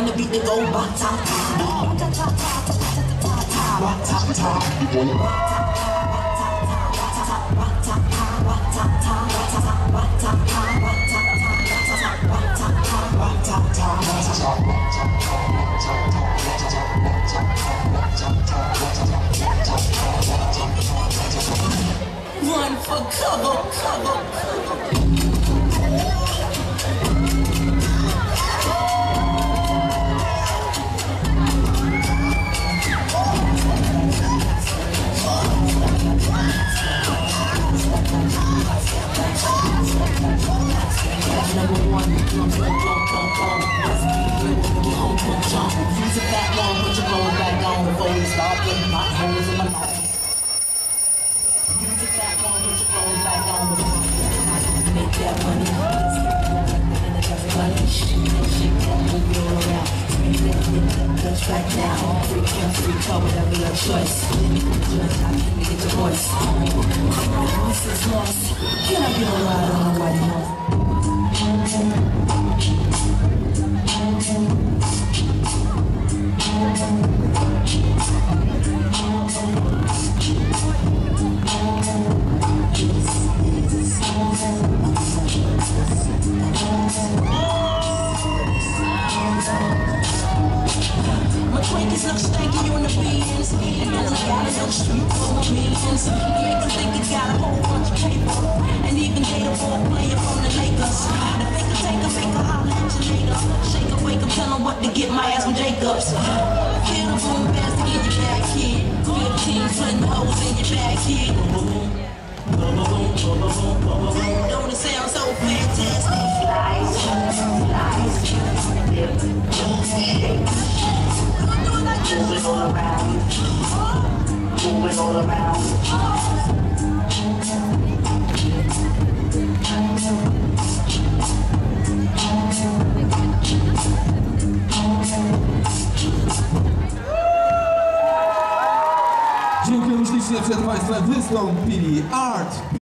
on the beat that go ba-ta-ta, ba-ta-ta, ba-ta-ta. Run for cover. Number one, use it back long, put your clothes back on before we start putting potholes in my life. Use it back long, put your clothes back on before we make that money. Shake that, move it all around. Scream that, touch back now. Free call, whatever your choice. I can't get your voice. Voice is lost. Can I get a ride on a white horse? My Twinkies look stanky on the beans, and as I got a street full of beans, make them think it got a whole bunch of paper, and even data for a player from the Lakers. The faker take a faker, holla at you later. Shake up, wake up, tell them what to get my ass from Jacobs. Feel the boom bastard in your back, kid. 15 putting hoes in your back, kid. Don't it sound so fantastic? Moving all around, moving all around. Dziękuję ślicznie, przed Państwem wystąpili Art.